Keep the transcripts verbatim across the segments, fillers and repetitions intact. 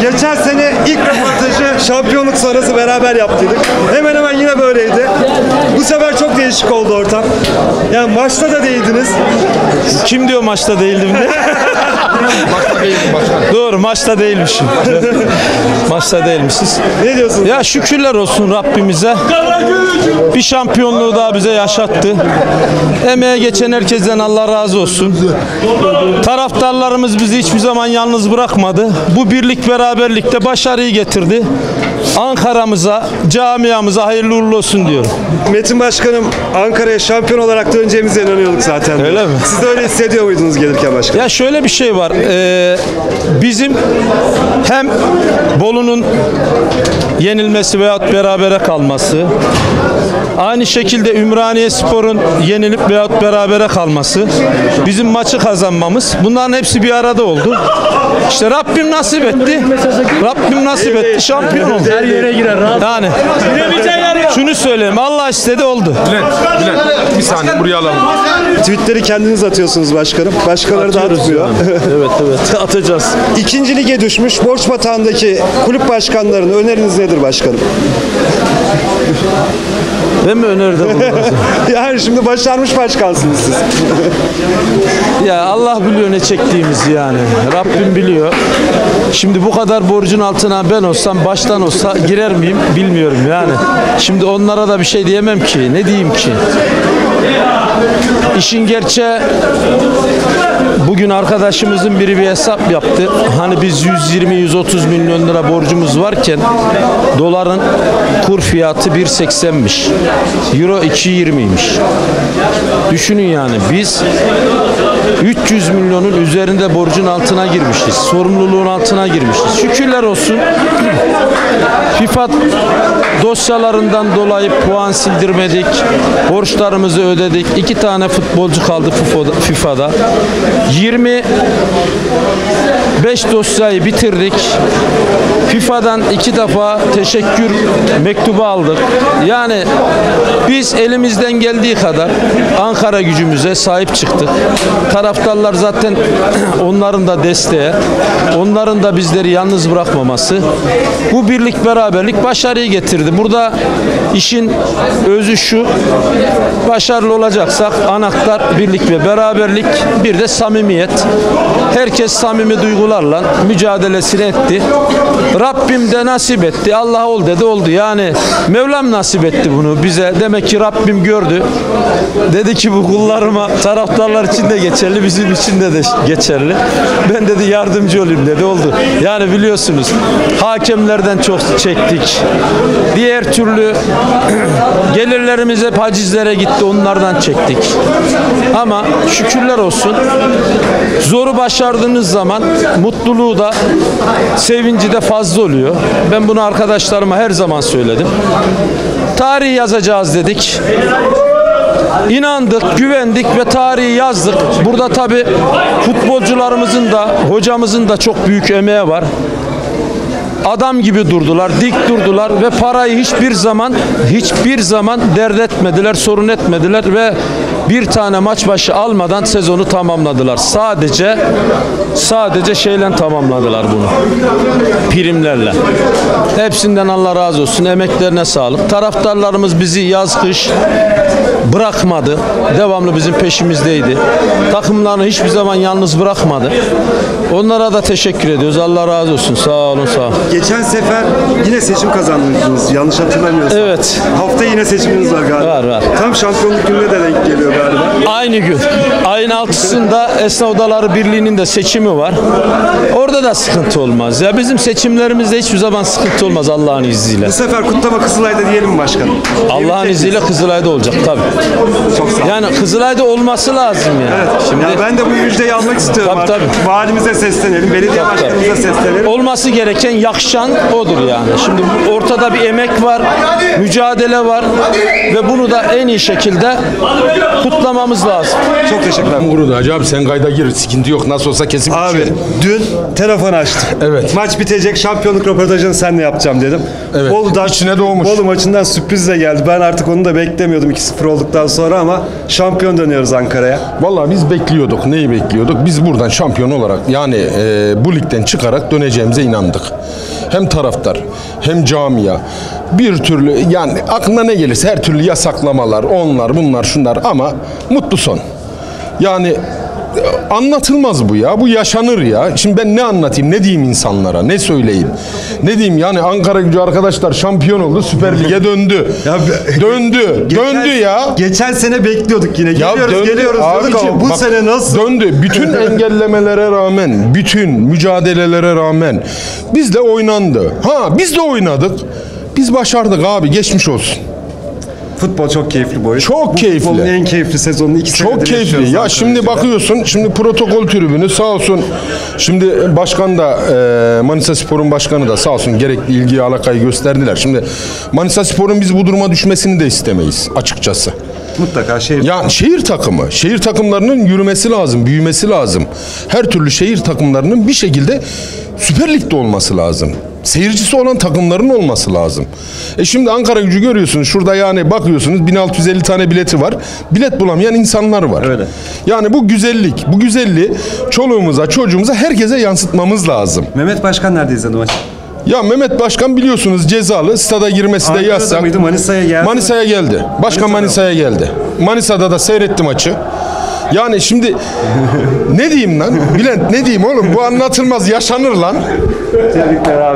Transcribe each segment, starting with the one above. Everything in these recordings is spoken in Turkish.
Geçen sene ilk röportajı şampiyonluk sonrası beraber yaptıydık. Hemen hemen yine böyleydi. Bu sefer çok değişik oldu ortam. Yani maçta da değildiniz. Kim diyor maçta değildim diye? Maçta değildim başkan. Doğru, maçta değilmişim. Maçta değilmişiz. Ne diyorsunuz? Ya şükürler olsun Rabbimize. Bir şampiyonluğu daha bize yaşattı. Emeğe geçen herkesten Allah razı olsun. Taraftarlarımız bizi hiçbir zaman yalnız bırakmadı. Bu birlik beraberlikte başarıyı getirdi. Ankara'mıza, camiamıza hayırlı uğurlu olsun diyorum. Metin Başkanım, Ankara'ya şampiyon olarak döneceğimize inanıyorduk zaten. Öyle mi? Siz de öyle hissediyor muydunuz gelirken başkanım? Ya şöyle bir şey var. Ee, bizim hem Bolu'nun yenilmesi veyahut berabere kalması, aynı şekilde Ümraniyespor'un yenilip veyahut berabere kalması, bizim maçı kazanmamız, bunların hepsi bir arada oldu. İşte Rabbim nasip etti. Rabbim nasip etti. Şampiyon oldu. Her yere girer. Rahat. Yani şunu söyleyeyim. Allah istedi oldu. Bülent, Bülent bir saniye buraya alalım. Tweetleri kendiniz atıyorsunuz başkanım. Başkaları da atmıyor. Evet evet atacağız. İkinci lige düşmüş borç batağındaki kulüp başkanlarının öneriniz nedir başkanım? Ben mi önerdim bunu? Yani şimdi başarmış başkansınız siz. Ya Allah biliyor ne çektiğimizi yani. Rabbim biliyor. Şimdi bu kadar borcun altına ben olsam, baştan olsa girer miyim bilmiyorum yani. Şimdi onlara da bir şey diyemem ki. Ne diyeyim ki? İşin gerçeği bugün arkadaşımızın biri bir hesap yaptı. Hani biz yüz yirmi yüz otuz milyon lira borcumuz varken doların kur fiyatı bir seksenmiş. Euro iki yirmiymiş. Düşünün yani biz üç yüz milyonun üzerinde borcun altına girmişiz. Sorumluluğun altına girmişiz. Şükürler olsun. FIFA dosyalarından dolayı puan sildirmedik. Borçlarımızı ödedik. İki tane futbolcu kaldı FIFA'da. yirmi beş dosyayı bitirdik. FIFA'dan iki defa teşekkür mektubu aldık. Yani biz elimizden geldiği kadar Ankara gücümüze sahip çıktık. Taraftarlar zaten onların da desteği, onların da bizleri yalnız bırakmaması. Bu birlik beraberlik başarıyı getirdi. Burada işin özü şu: başarılı olacaksak anahtar birlik ve beraberlik, bir de samimiyet. Herkes samimi duygularla mücadelesini etti. Rabbim de nasip etti. Allah ol dedi, oldu. Yani Mevlam nasip etti bunu bize. Demek ki Rabbim gördü. Dedi ki bu kullarıma, taraftarlar için de geçerli, bizim için de, de geçerli. Ben dedi yardımcı olayım dedi, oldu. Yani biliyorsunuz hakemlerden çok çektik. Diğer türlü gelirlerimiz hep hacizlere gitti, onlardan çektik. Ama şükürler olsun, zoru başardığınız zaman mutluluğu da sevinci de fazla oluyor. Ben bunu arkadaşlarıma her zaman söyledim. Tarih yazacağız dedik. İnandık, güvendik ve tarihi yazdık. Burada tabii futbolcularımızın da, hocamızın da çok büyük emeği var. Adam gibi durdular, dik durdular ve parayı hiçbir zaman hiçbir zaman dert etmediler, sorun etmediler ve bir tane maç başı almadan sezonu tamamladılar. Sadece sadece şeyle tamamladılar bunu. Primlerle. Hepsinden Allah razı olsun. Emeklerine sağlık. Taraftarlarımız bizi yaz kış bırakmadı. Devamlı bizim peşimizdeydi. Takımlarını hiçbir zaman yalnız bırakmadı. Onlara da teşekkür ediyoruz. Allah razı olsun. Sağ olun, sağ olun. Geçen sefer yine seçim kazandınız. Yanlış hatırlamıyorsam. Evet. Hafta yine seçiminiz var galiba. Var, var. Tam şampiyonluk gününe de denk geliyor galiba. Aynı gün. Ayın altısında Esnaf Odaları Birliği'nin de seçimi var. Orada da sıkıntı olmaz. Ya bizim seçimlerimizde hiçbir zaman sıkıntı olmaz Allah'ın izniyle. Bu sefer kutlama Kızılay'da diyelim mi başkanım? Allah'ın izniyle Kızılay'da olacak tabii. Çok sağ olun. Yani Kızılay'da olması lazım yani. Evet. Şimdi Ya ben de bu müjdeyi almak istiyorum. Tabii, artık. tabii. Valimize seslenelim, belediye Tabii, başkanımıza seslenelim. olması gereken yakışıklı yakışan odur yani. Şimdi ortada bir emek var, mücadele var ve bunu da en iyi şekilde kutlamamız lazım. Çok teşekkürler. Kurudu Hacı abi, sen kayda gir. Sıkıntı yok. Nasıl olsa kesin Abi bir şey. dün telefon açtım. Evet. Maç bitecek, şampiyonluk röportajını seninle yapacağım dedim. Evet, Bolu'dan, içine doğmuş. Bolu maçından sürprizle geldi. Ben artık onu da beklemiyordum iki sıfır olduktan sonra ama şampiyon dönüyoruz Ankara'ya. Vallahi biz bekliyorduk. Neyi bekliyorduk? Biz buradan şampiyon olarak yani e, bu ligden çıkarak döneceğimize inandık. Hem taraftar hem camia bir türlü yani aklına ne gelirse her türlü yasaklamalar, onlar bunlar şunlar ama mutlu son. Yani anlatılmaz bu ya. Bu yaşanır ya. Şimdi ben ne anlatayım? Ne diyeyim insanlara? Ne söyleyeyim? Ne diyeyim? Yani Ankara Gücü arkadaşlar şampiyon oldu. Süper Lig'e döndü. Ya be- döndü. Geçen- döndü ya. Geçen sene bekliyorduk yine. Ya Geliyoruz döndü. geliyoruz diyorduk Abiciğim, ama bu bak, sene nasıl? Döndü. Bütün engellemelere rağmen, bütün mücadelelere rağmen biz de oynandı. Ha biz de oynadık. Biz başardık abi. Geçmiş olsun. Futbol çok keyifli bu oyun. Çok bu keyifli. Futbolun en keyifli sezonunu iki senedir Çok keyifli. yaşıyoruz Ya Ankara şimdi Gücü'de. bakıyorsun, şimdi protokol tribünü sağ olsun. Şimdi başkan da e, Manisa Spor'un başkanı da sağ olsun gerekli ilgiyi alakayı gösterdiler. Şimdi Manisa Spor'un biz bu duruma düşmesini de istemeyiz açıkçası. Mutlaka şey. Yani şehir takımı, şehir takımlarının yürümesi lazım, büyümesi lazım. Her türlü şehir takımlarının bir şekilde Süper Lig'de olması lazım. Seyircisi olan takımların olması lazım. E şimdi Ankara Gücü görüyorsunuz. Şurada yani bakıyorsunuz bin altı yüz elli tane bileti var. Bilet bulamayan insanlar var. Öyle. Yani bu güzellik, bu güzelliği çoluğumuza, çocuğumuza, herkese yansıtmamız lazım. Mehmet Başkan nerede izledi maçı? Ya Mehmet Başkan biliyorsunuz cezalı. Stada girmesi de Ankara'da yasak. mıydı? Manisa'ya geldi. Manisa'ya geldi. Başkan Manisa'da. Manisa'ya geldi. Manisa'da da seyretti maçı. Yani şimdi ne diyeyim lan? Bülent ne diyeyim oğlum? Bu anlatılmaz, yaşanır lan. Tebrikler abi.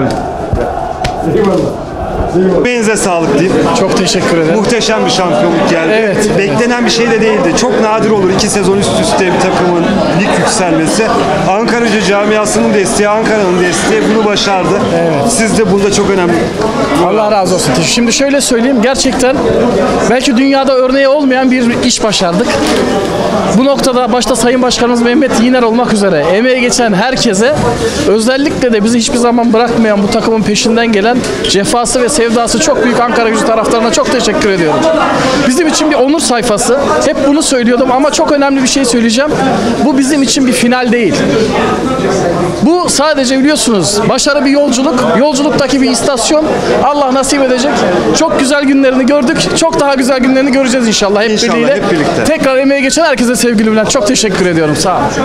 Beyinize sağlık diyeyim. Çok teşekkür ederim. Muhteşem bir şampiyonluk geldi. Evet. Beklenen bir şey de değildi. Çok nadir olur iki sezon üst üste bir takımın lig yükselmesi. Ankara Gücü camiasının desteği, Ankara'nın desteği bunu başardı. Evet. Siz de bunda çok önemli. Allah razı olsun. Şimdi şöyle söyleyeyim. Gerçekten belki dünyada örneği olmayan bir iş başardık. Bu noktada başta Sayın Başkanımız Mehmet Yiner olmak üzere emeği geçen herkese, özellikle de bizi hiçbir zaman bırakmayan bu takımın peşinden gelen cefası ve sevdası çok büyük Ankara Gücü taraftarına çok teşekkür ediyorum. Bizim için bir onur sayfası. Hep bunu söylüyordum ama çok önemli bir şey söyleyeceğim. Bu bizim için bir final değil. Bu sadece biliyorsunuz başarı bir yolculuk. Yolculuktaki bir istasyon. Allah nasip edecek. Çok güzel günlerini gördük. Çok daha güzel günlerini göreceğiz inşallah hep İnşallah, birliğiyle. hep birlikte. Tekrar emeği geçen herkese sevgili Bülent. Çok teşekkür ediyorum. Sağ olun.